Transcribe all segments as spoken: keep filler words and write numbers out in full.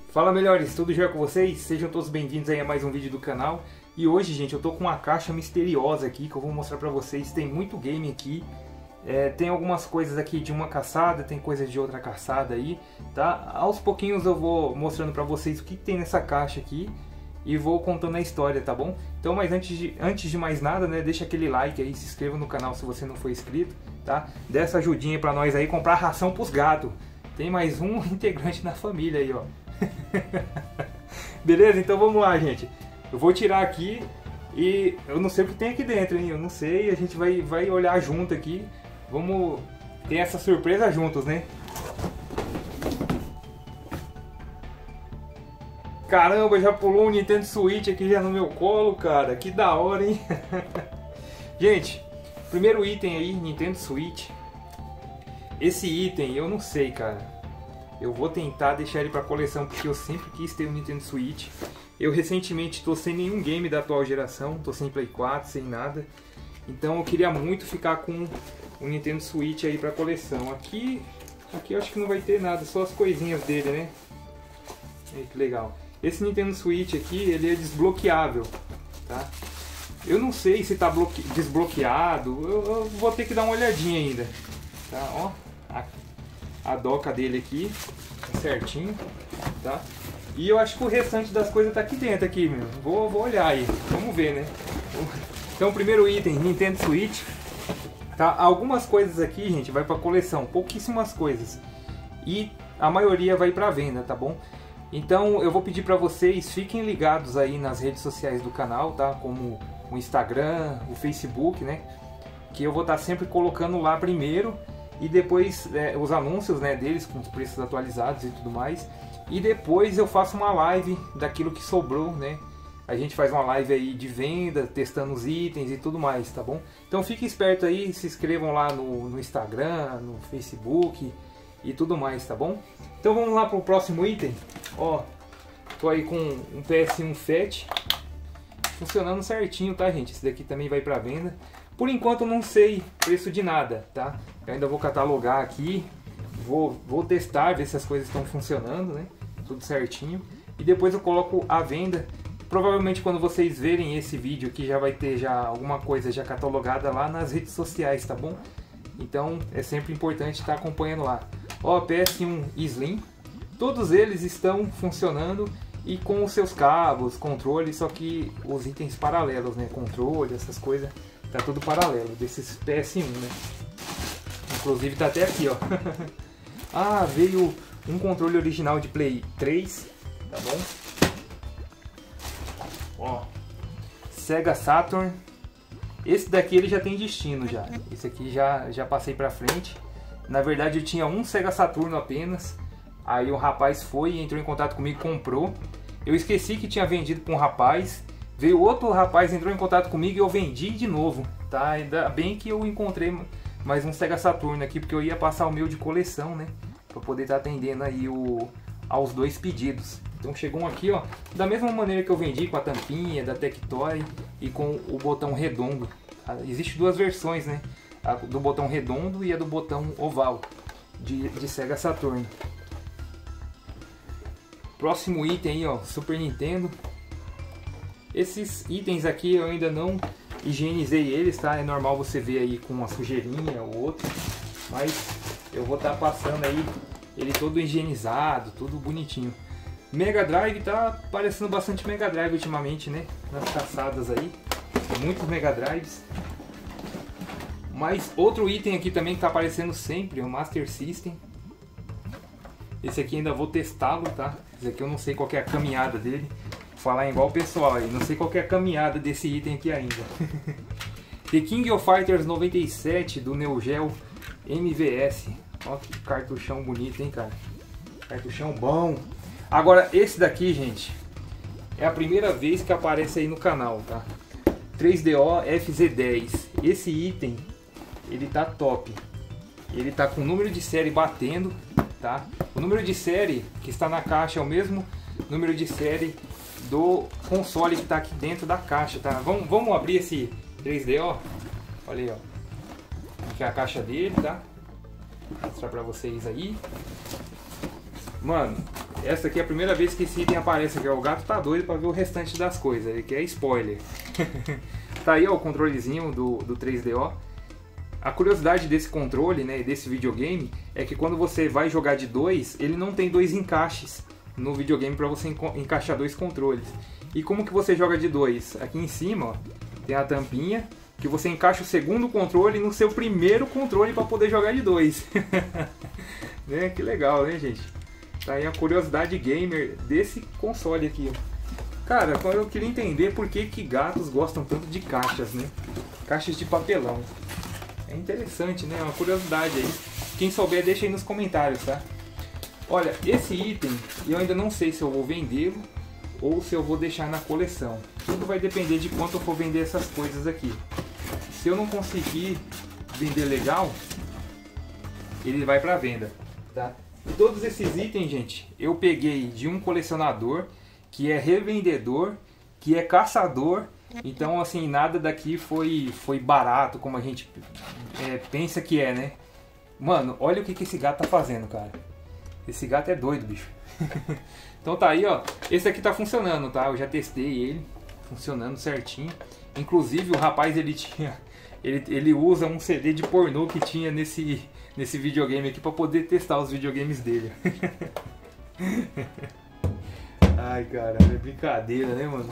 Fala, melhores, tudo jóia com vocês? Sejam todos bem-vindos aí a mais um vídeo do canal. E hoje, gente, eu tô com uma caixa misteriosa aqui que eu vou mostrar pra vocês. Tem muito game aqui, é, tem algumas coisas aqui de uma caçada, tem coisas de outra caçada aí, tá? Aos pouquinhos eu vou mostrando pra vocês o que tem nessa caixa aqui e vou contando a história, tá bom? Então, mas antes de, antes de mais nada, né, deixa aquele like aí, se inscreva no canal se você não for inscrito, tá? Dê essa ajudinha pra nós aí, comprar ração pros gatos. Tem mais um integrante na família aí, ó. Beleza? Então vamos lá, gente. Eu vou tirar aqui e eu não sei o que tem aqui dentro, hein? Eu não sei, a gente vai, vai olhar junto aqui. Vamos ter essa surpresa juntos, né? Caramba, já pulou um Nintendo Switch aqui já no meu colo, cara. Que da hora, hein? Gente, primeiro item aí, Nintendo Switch. Esse item, eu não sei, cara. Eu vou tentar deixar ele para coleção porque eu sempre quis ter um Nintendo Switch. Eu recentemente estou sem nenhum game da atual geração, estou sem Play quatro, sem nada. Então eu queria muito ficar com um Nintendo Switch aí para coleção. Aqui, aqui eu acho que não vai ter nada, só as coisinhas dele, né? Aí, que legal. Esse Nintendo Switch aqui, ele é desbloqueável, tá? Eu não sei se está desbloqueado, eu, eu vou ter que dar uma olhadinha ainda, tá? Ó, aqui. A doca dele aqui, certinho, tá? E eu acho que o restante das coisas tá aqui dentro, aqui, meu. Vou, vou olhar aí, vamos ver, né? Então, primeiro item, Nintendo Switch, tá? Algumas coisas aqui, gente, vai pra coleção, pouquíssimas coisas. E a maioria vai pra venda, tá bom? Então, eu vou pedir pra vocês, fiquem ligados aí nas redes sociais do canal, tá? Como o Instagram, o Facebook, né? Que eu vou estar sempre colocando lá primeiro. E depois é, os anúncios, né, deles com os preços atualizados e tudo mais. E depois eu faço uma live daquilo que sobrou, né? A gente faz uma live aí de venda, testando os itens e tudo mais, tá bom? Então fique esperto aí, se inscrevam lá no, no Instagram, no Facebook e tudo mais, tá bom? Então vamos lá para o próximo item. Ó, tô aí com um P S um Fat funcionando certinho, tá, gente? Esse daqui também vai para venda. Por enquanto eu não sei preço de nada, tá? Eu ainda vou catalogar aqui, vou, vou testar, ver se as coisas estão funcionando, né? Tudo certinho. E depois eu coloco à venda. Provavelmente quando vocês verem esse vídeo aqui já vai ter já alguma coisa já catalogada lá nas redes sociais, tá bom? Então é sempre importante estar acompanhando lá. Ó, P S um Slim, todos eles estão funcionando e com os seus cabos, controle, só que os itens paralelos, né? Controle, essas coisas. Tá tudo paralelo desses P S um, né? Inclusive tá até aqui, ó. Ah, veio um controle original de Play três, tá bom? Ó, Sega Saturn. Esse daqui ele já tem destino já. Esse aqui já já passei pra frente. Na verdade eu tinha um Sega Saturno apenas. Aí o rapaz foi e entrou em contato comigo, comprou. Eu esqueci que tinha vendido pra um rapaz. Veio outro rapaz, entrou em contato comigo e eu vendi de novo, tá? Ainda bem que eu encontrei mais um Sega Saturno aqui, porque eu ia passar o meu de coleção, né? Pra poder estar atendendo aí o, aos dois pedidos. Então chegou um aqui, ó, da mesma maneira que eu vendi, com a tampinha da Tectoy e com o botão redondo. Existem duas versões, né? A do botão redondo e a do botão oval de, de Sega Saturn. Próximo item aí, ó, Super Nintendo. Esses itens aqui eu ainda não higienizei eles, tá? É normal você ver aí com uma sujeirinha ou outra, mas eu vou estar tá passando aí ele todo higienizado, tudo bonitinho. Mega Drive tá parecendo bastante Mega Drive ultimamente, né? Nas caçadas aí, muitos Mega Drives. Mas outro item aqui também que tá aparecendo sempre é o Master System. Esse aqui ainda vou testá-lo, tá? Esse aqui eu não sei qual que é a caminhada dele. Falar igual o pessoal aí, não sei qual que é a caminhada desse item aqui ainda. The King of Fighters noventa e sete do Neo Geo M V S. Olha que cartuchão bonito, hein, cara. Cartuchão bom. Agora, esse daqui, gente, é a primeira vez que aparece aí no canal, tá? três D O F Z dez. Esse item, ele tá top. Ele tá com o número de série batendo, tá? O número de série que está na caixa é o mesmo número de série do console que está aqui dentro da caixa, tá? Vamos, vamos abrir esse três D O. Olha aí, ó. Aqui é a caixa dele, tá? Vou mostrar pra vocês aí. Mano, Essa aqui é a primeira vez que esse item aparece aqui, ó. O gato tá doido pra ver o restante das coisas, ele quer spoiler. Tá aí, ó, o controlezinho do, do três D O. A curiosidade desse controle, né, desse videogame, é que quando você vai jogar de dois, ele não tem dois encaixes no videogame para você encaixar dois controles. E como que você joga de dois? Aqui em cima, ó, tem a tampinha, que você encaixa o segundo controle no seu primeiro controle para poder jogar de dois. Né? Que legal, né, gente? Tá aí a curiosidade gamer desse console aqui, ó. Cara, eu queria entender por que que gatos gostam tanto de caixas, né? Caixas de papelão. É interessante, né? É uma curiosidade aí. Quem souber, deixa aí nos comentários, tá? Olha, esse item, eu ainda não sei se eu vou vendê-lo ou se eu vou deixar na coleção. Tudo vai depender de quanto eu for vender essas coisas aqui. Se eu não conseguir vender legal, ele vai para venda, tá? E todos esses itens, gente, eu peguei de um colecionador que é revendedor, que é caçador. Então, assim, nada daqui foi, foi barato, como a gente é, pensa que é, né? Mano, olha o que, que esse gato tá fazendo, cara. Esse gato é doido, bicho. Então tá aí, ó. Esse aqui tá funcionando, tá? Eu já testei ele, funcionando certinho. Inclusive, o rapaz, ele tinha... Ele, ele usa um C D de pornô que tinha nesse, nesse videogame aqui pra poder testar os videogames dele. Ai, cara, é brincadeira, né, mano?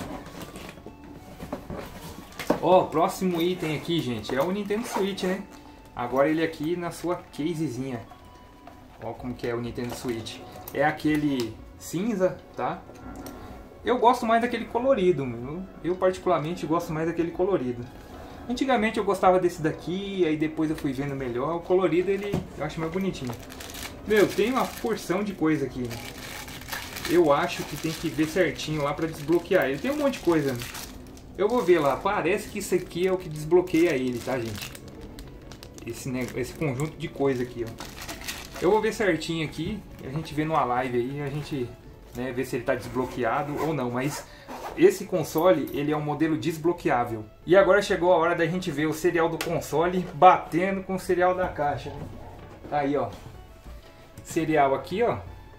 Ó, o próximo item aqui, gente, é o Nintendo Switch, né? Agora ele aqui na sua casezinha. Ó como que é o Nintendo Switch. É aquele cinza, tá? Eu gosto mais daquele colorido, meu. Eu particularmente gosto mais daquele colorido. Antigamente eu gostava desse daqui, aí depois eu fui vendo melhor. O colorido ele eu acho mais bonitinho. Meu, tem uma porção de coisa aqui, né? Eu acho que tem que ver certinho lá pra desbloquear ele. Tem um monte de coisa, né? Eu vou ver lá, parece que isso aqui é o que desbloqueia ele, tá, gente? Esse, esse conjunto de coisa aqui, ó. Eu vou ver certinho aqui, a gente vê numa live aí, a gente, né, vê se ele tá desbloqueado ou não. Mas esse console, ele é um modelo desbloqueável. E agora chegou a hora da gente ver o serial do console batendo com o serial da caixa, né? Tá aí, ó. Serial aqui, ó.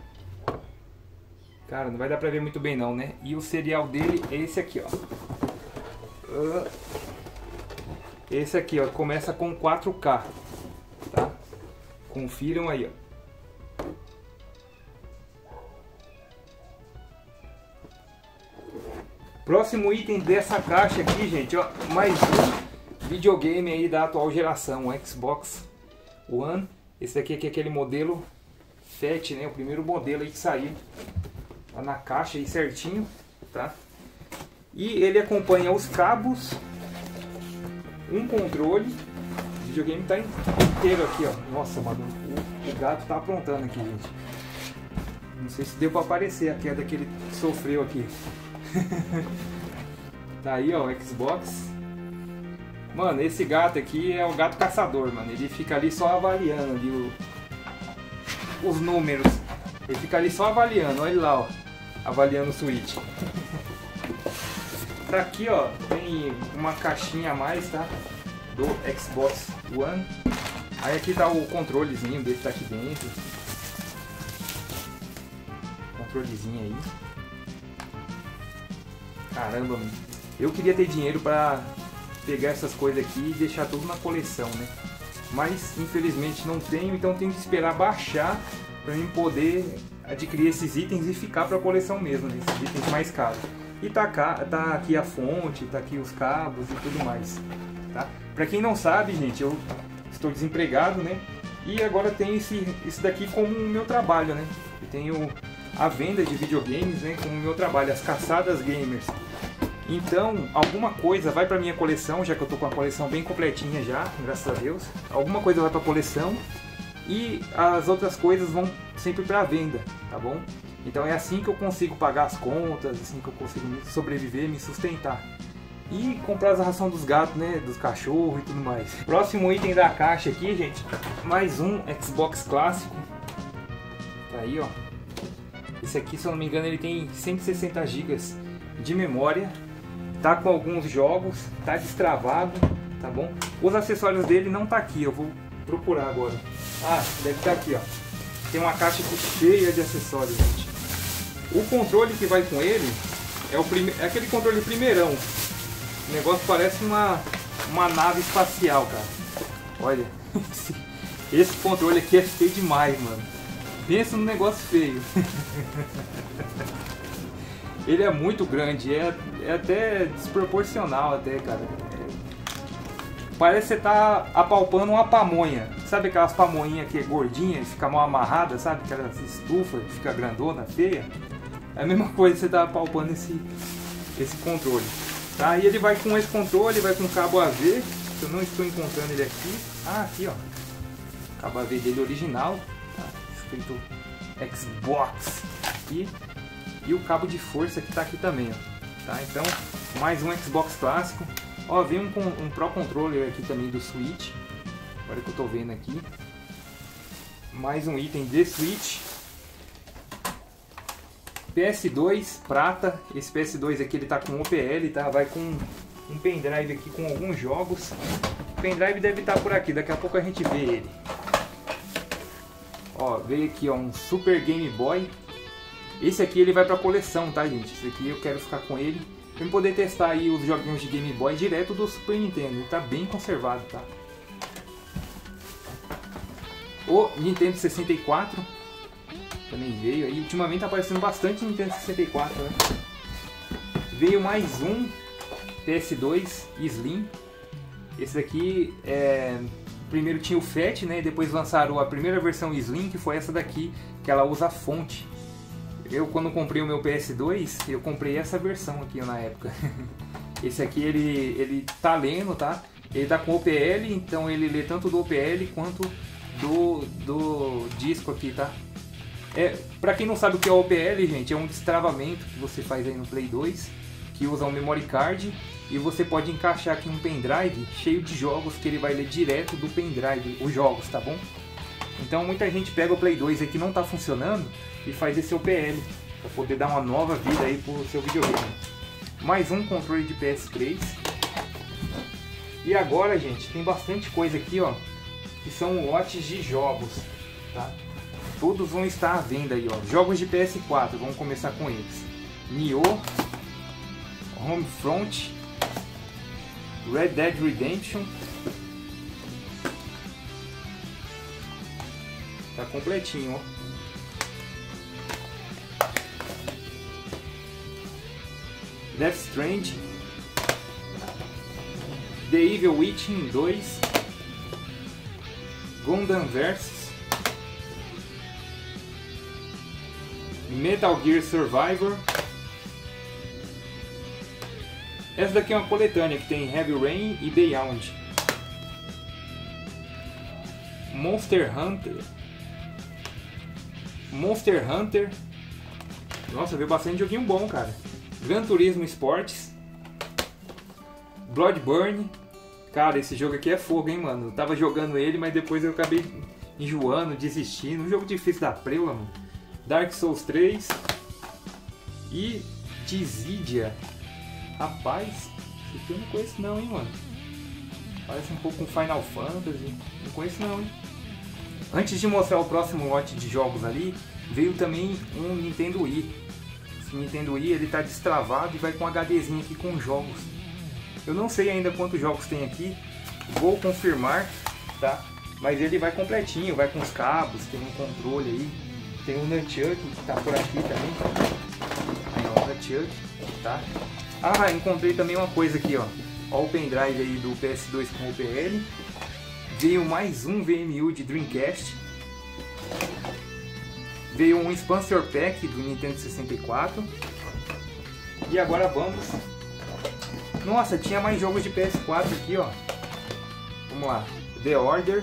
Cara, não vai dar pra ver muito bem não, né? E o serial dele é esse aqui, ó. Esse aqui, ó, começa com quatro K, tá? Confiram aí, ó. Próximo item dessa caixa aqui, gente, ó, mais um videogame aí da atual geração, o Xbox One. Esse aqui, aqui é aquele modelo Fat, né? O primeiro modelo aí que saiu. Tá na caixa aí certinho, tá? E ele acompanha os cabos, um controle. O videogame tá inteiro aqui, ó. Nossa, mano, o, o gato tá aprontando aqui, gente. Não sei se deu pra aparecer a queda que ele sofreu aqui. Tá aí, ó, o Xbox. Mano, esse gato aqui é o gato caçador, mano. Ele fica ali só avaliando ali o, os números. Ele fica ali só avaliando, olha lá, ó. Avaliando o Switch. Tá aqui, ó, tem uma caixinha a mais, tá? Do Xbox One. Aí aqui tá o controlezinho dele, tá aqui dentro. Controlezinho aí. Caramba, mano. Eu queria ter dinheiro pra pegar essas coisas aqui e deixar tudo na coleção, né? Mas infelizmente não tenho, então tenho que esperar baixar pra mim poder adquirir esses itens e ficar pra coleção mesmo, né? Esses itens mais caros. E tá, tá aqui a fonte, tá aqui os cabos e tudo mais, tá? Pra quem não sabe, gente, eu estou desempregado, né? E agora tenho esse, isso daqui como o meu trabalho, né? Eu tenho a venda de videogames, né, como o meu trabalho, as caçadas gamers. Então, alguma coisa vai pra minha coleção, já que eu tô com a coleção bem completinha já, graças a Deus. Alguma coisa vai pra coleção e as outras coisas vão sempre pra venda, tá bom? Então é assim que eu consigo pagar as contas, assim que eu consigo sobreviver, me sustentar. E comprar as ração dos gatos, né, dos cachorros e tudo mais. Próximo item da caixa aqui, gente, mais um Xbox clássico. Tá aí, ó. Esse aqui, se eu não me engano, ele tem cento e sessenta gigas de memória. Tá com alguns jogos, tá destravado, tá bom? Os acessórios dele não tá aqui, eu vou procurar agora. Ah, deve estar aqui, ó. Tem uma caixa aqui cheia de acessórios, gente. O controle que vai com ele é, o prime... é aquele controle primeirão. O negócio parece uma, uma nave espacial, cara. Olha, esse, esse controle aqui é feio demais, mano. Pensa no negócio feio. Ele é muito grande, é, é até desproporcional até, cara. É, parece que você tá apalpando uma pamonha. Sabe aquelas pamonhinhas que é gordinha e fica mal amarrada, sabe? Aquelas estufas, fica grandona, feia. É a mesma coisa que você tá apalpando esse, esse controle. Tá? E ele vai com esse controle, vai com cabo A V. Eu não estou encontrando ele aqui. Ah, aqui ó. Cabo A V dele original. Tá? Escrito Xbox aqui. E o cabo de força que está aqui também, ó. Tá? Então, mais um Xbox clássico. Ó, vem um, um Pro Controller aqui também do Switch. Agora que eu estou vendo aqui. Mais um item de Switch. P S dois prata. Esse P S dois aqui ele tá com O P L, tá? Vai com um pendrive aqui com alguns jogos. O pendrive deve estar por aqui, daqui a pouco a gente vê ele. Ó, veio aqui ó, um Super Game Boy. Esse aqui ele vai pra coleção, tá, gente? Esse aqui eu quero ficar com ele pra eu poder testar aí os joguinhos de Game Boy direto do Super Nintendo. Ele tá bem conservado, tá? O Nintendo sessenta e quatro também veio aí. Ultimamente tá aparecendo bastante Nintendo sessenta e quatro, né? Veio mais um P S dois Slim. Esse daqui é... primeiro tinha o Fat, né? Depois lançaram a primeira versão Slim, que foi essa daqui, que ela usa fonte. Eu, quando comprei o meu P S dois, eu comprei essa versão aqui na época. Esse aqui ele, ele tá lendo, tá? Ele tá com O P L, então ele lê tanto do O P L quanto do, do disco aqui, tá? É, pra quem não sabe o que é O P L, gente, é um destravamento que você faz aí no Play dois, que usa um memory card, e você pode encaixar aqui um pendrive cheio de jogos que ele vai ler direto do pendrive, os jogos, tá bom? Então muita gente pega o Play dois aí que não tá funcionando e faz esse O P L para poder dar uma nova vida aí pro seu videogame. Mais um controle de P S três. E agora, gente, tem bastante coisa aqui, ó, que são lotes de jogos, tá? Todos vão estar à venda aí, ó. Jogos de P S quatro, vamos começar com eles. Nioh, Homefront, Red Dead Redemption. Tá completinho, ó. Death Stranding, The Evil Within dois, Gundam Versus, Metal Gear Survivor. Essa daqui é uma coletânea que tem Heavy Rain e Beyond. Monster Hunter. Monster Hunter. Nossa, veio bastante joguinho bom, cara. Gran Turismo Sports. Bloodborne. Cara, esse jogo aqui é fogo, hein, mano. Eu tava jogando ele, mas depois eu acabei enjoando, desistindo. Um jogo difícil da preula, mano. Dark Souls três. E Dissidia. Rapaz, esse aqui eu não conheço não, hein, mano. Parece um pouco com Final Fantasy. Não conheço não, hein. Antes de mostrar o próximo lote de jogos ali, veio também um Nintendo Wii. Esse Nintendo Wii ele tá destravado e vai com um HDzinho aqui com jogos. Eu não sei ainda quantos jogos tem aqui, vou confirmar, tá? Mas ele vai completinho, vai com os cabos, tem um controle aí, tem um Nunchuck que tá por aqui também. Aí ó, o Nunchuck, tá? Ah, encontrei também uma coisa aqui, ó. Ó o pendrive aí do P S dois com O P L. Veio mais um V M U de Dreamcast. Veio um Expansor Pack do Nintendo sessenta e quatro. E agora vamos... Nossa, tinha mais jogos de P S quatro aqui, ó. Vamos lá. The Order.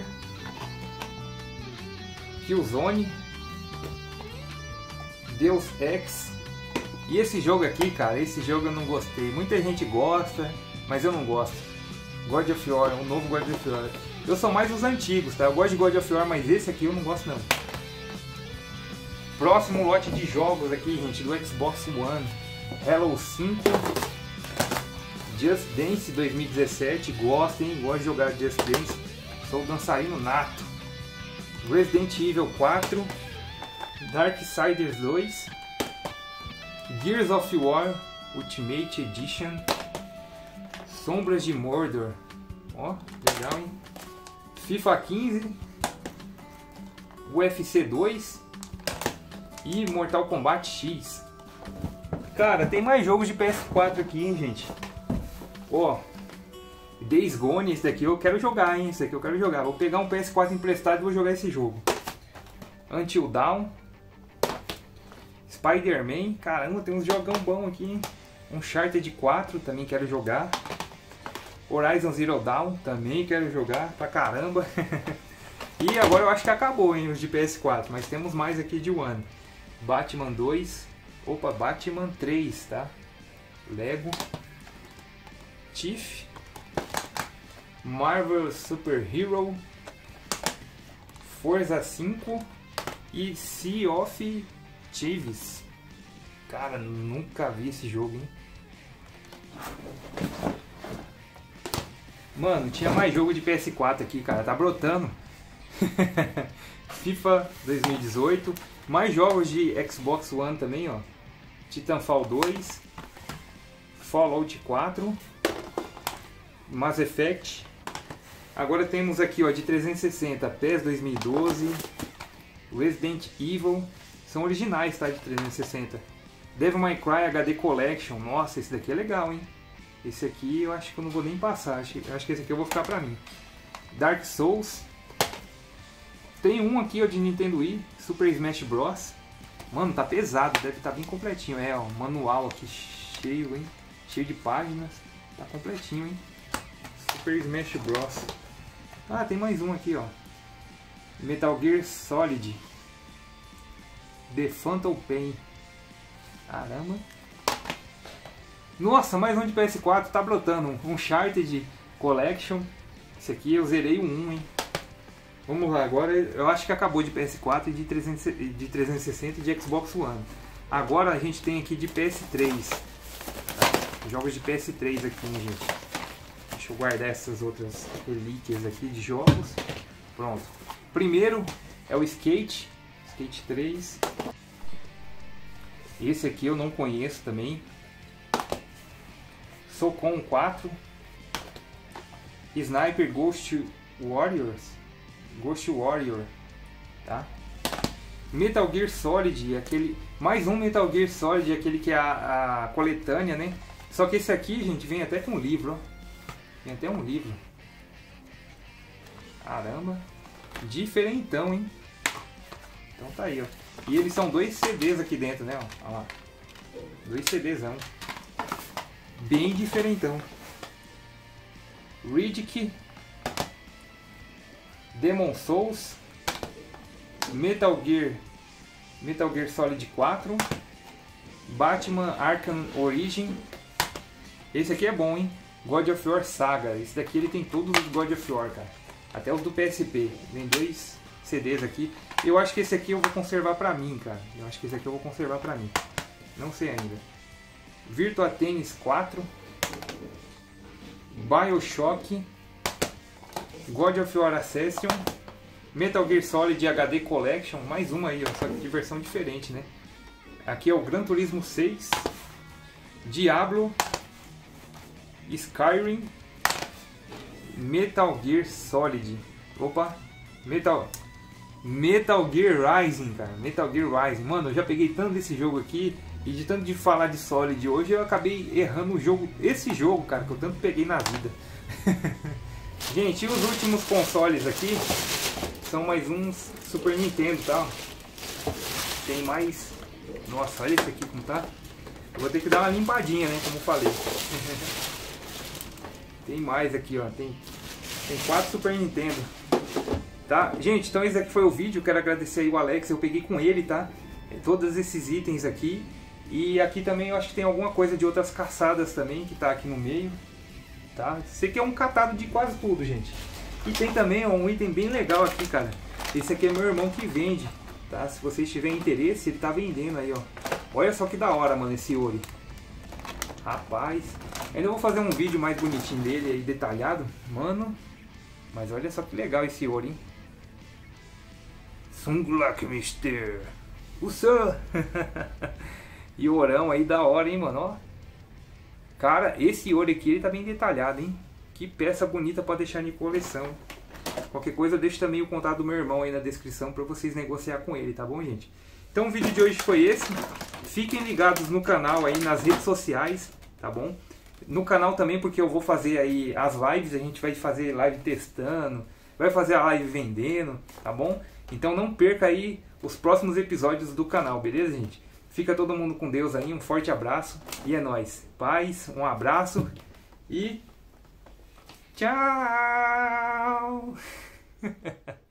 Killzone. Deus Ex. E esse jogo aqui, cara, esse jogo eu não gostei. Muita gente gosta, mas eu não gosto. God of War, um novo God of War. Eu sou mais os antigos, tá? Eu gosto de God of War, mas esse aqui eu não gosto não. Próximo lote de jogos aqui, gente, do Xbox One. Halo cinco. Just Dance dois mil e dezessete. Gosto, hein? Gosto de jogar Just Dance. Sou dançarino nato. Resident Evil quatro. Darksiders dois. Gears of War Ultimate Edition. Sombras de Mordor. Ó, legal, hein? FIFA quinze. U F C dois. E Mortal Kombat X. Cara, tem mais jogos de P S quatro aqui, hein, gente? Ó, Days Gone, esse daqui eu quero jogar, hein? Esse daqui eu quero jogar. Vou pegar um P S quatro emprestado e vou jogar esse jogo. Until Dawn. Spider-Man. Caramba, tem uns jogão bom aqui, hein? Uncharted quatro, também quero jogar. Horizon Zero Dawn, também quero jogar pra caramba. E agora eu acho que acabou, hein, os de P S quatro. Mas temos mais aqui de One. Batman dois. Opa, Batman três, tá? Lego. Thief. Marvel Super Hero. Forza cinco. E Sea of Thieves. Cara, nunca vi esse jogo, hein? Mano, tinha mais jogo de P S quatro aqui, cara. Tá brotando. FIFA dois mil e dezoito. Mais jogos de Xbox One também, ó. Titanfall dois. Fallout quatro. Mass Effect. Agora temos aqui, ó, de trezentos e sessenta. P E S dois mil e doze. Resident Evil. São originais, tá? De trezentos e sessenta. Devil May Cry H D Collection. Nossa, esse daqui é legal, hein? Esse aqui eu acho que eu não vou nem passar. Acho, acho que esse aqui eu vou ficar pra mim. Dark Souls. Tem um aqui, ó, de Nintendo Wii. Super Smash Bros. Mano, tá pesado. Deve estar bem completinho. É, ó, manual aqui cheio, hein? Cheio de páginas. Tá completinho, hein? Super Smash Bros. Ah, tem mais um aqui, ó. Metal Gear Solid. The Phantom Pain. Caramba. Nossa, mais um de P S quatro, tá brotando. Um Uncharted Collection. Esse aqui eu zerei o um, hein. Vamos lá, agora eu acho que acabou de P S quatro e de trezentos, de trezentos e sessenta e de Xbox One. Agora a gente tem aqui de P S três. Tá? Jogos de P S três aqui, hein, gente. Deixa eu guardar essas outras relíquias aqui de jogos. Pronto. Primeiro é o Skate. Skate três. Esse aqui eu não conheço também. Socom quatro. Sniper Ghost Warriors. Ghost Warrior, tá? Metal Gear Solid, aquele, mais um Metal Gear Solid, aquele que é a, a coletânea, né? Só que esse aqui, gente, vem até com um livro, ó. Vem até um livro. Caramba, diferentão, hein? Então tá aí, ó. E eles são dois C Ds aqui dentro, né? Ó, olha lá. Dois C Dzão. Bem diferentão. Riddick. Demon Souls. Metal Gear. Metal Gear Solid quatro. Batman Arkham Origin. Esse aqui é bom, hein? God of War Saga. Esse daqui ele tem todos os God of War, cara. Até os do P S P. Vem dois C Ds aqui. Eu acho que esse aqui eu vou conservar pra mim, cara. Eu acho que esse aqui eu vou conservar pra mim. Não sei ainda. Virtua Tennis quatro. Bioshock. God of War Ascension. Metal Gear Solid H D Collection. Mais uma aí, ó, só que de versão diferente, né? Aqui é o Gran Turismo seis. Diablo. Skyrim. Metal Gear Solid. Opa. Metal... Metal Gear Rising, cara. Metal Gear Rising. Mano, eu já peguei tanto desse jogo aqui. E de tanto de falar de Solid hoje, eu acabei errando o jogo. Esse jogo, cara, que eu tanto peguei na vida. Gente, e os últimos consoles aqui são mais uns Super Nintendo, tá? Tem mais... Nossa, olha esse aqui como tá. Eu vou ter que dar uma limpadinha, né? Como eu falei. Tem mais aqui, ó. Tem, tem quatro Super Nintendo. Tá? Gente, então esse aqui foi o vídeo. Quero agradecer aí o Alex. Eu peguei com ele, tá? Todos esses itens aqui. E aqui também eu acho que tem alguma coisa de outras caçadas também que tá aqui no meio. Tá? Esse aqui é um catado de quase tudo, gente. E tem também ó, um item bem legal aqui, cara. Esse aqui é meu irmão que vende, tá? Se vocês tiverem interesse, ele tá vendendo aí, ó. Olha só que da hora, mano, esse ouro. Rapaz. Ainda vou fazer um vídeo mais bonitinho dele aí, detalhado. Mano. Mas olha só que legal esse ouro, hein? Sunglak, mister. Usa! E ourão aí da hora, hein, mano, ó. Cara, esse ouro aqui, ele tá bem detalhado, hein. Que peça bonita pra deixar de coleção. Qualquer coisa, eu deixo também o contato do meu irmão aí na descrição pra vocês negociar com ele, tá bom, gente? Então o vídeo de hoje foi esse. Fiquem ligados no canal aí, nas redes sociais, tá bom? No canal também, porque eu vou fazer aí as lives, a gente vai fazer live testando, vai fazer a live vendendo, tá bom? Então não perca aí os próximos episódios do canal, beleza, gente? Fica todo mundo com Deus aí, um forte abraço e é nóis. Paz, um abraço e tchau!